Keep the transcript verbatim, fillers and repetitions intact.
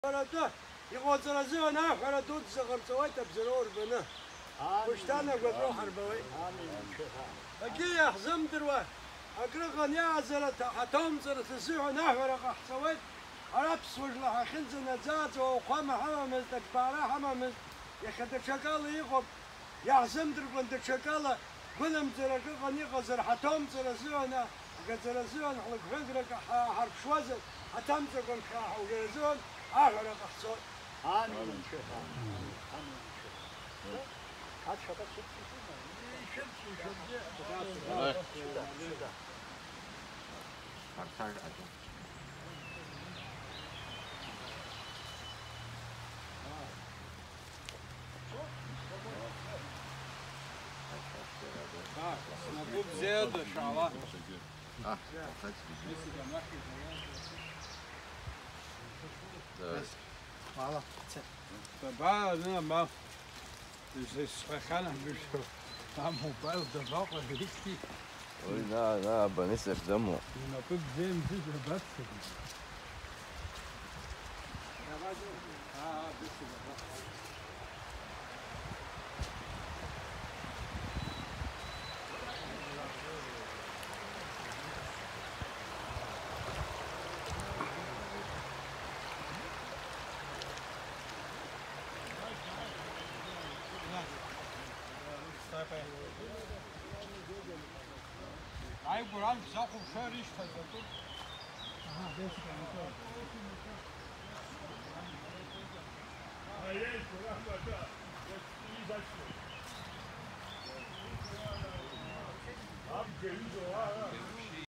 فردا يقول زونا فردود زغر سويت بزرور بنا وشتانا قد روح ربوي أكيد أحزم دروا أقرأ غنيا زرت حتام زرت السيح نحور قحسويت عربس وجلها خنز نزات وقام حمامز تكبارا حمامز يخد شكال يقب يحزم در قند شكال قلم زرق غني غزر حتام زر زونا قزر زون حلق فندرك حرب شوزر حتام زر قند خاح وغزون آخر قحصون آمين شيخ آمين شيخ هات شباب مطلوب زيادة إن شاء الله. آه. والله. طبعا أنا ما إذا سخانة بشو عم موبايل دفاق وهيكي. لا لا بنسف دمه. مطلوب زين جدا بس. آه بس. Ay buram zaku şöyle işte zaten. Aha değişik bir Hayır, buram bak. İyi başlıyor. Abi ceviz o ha.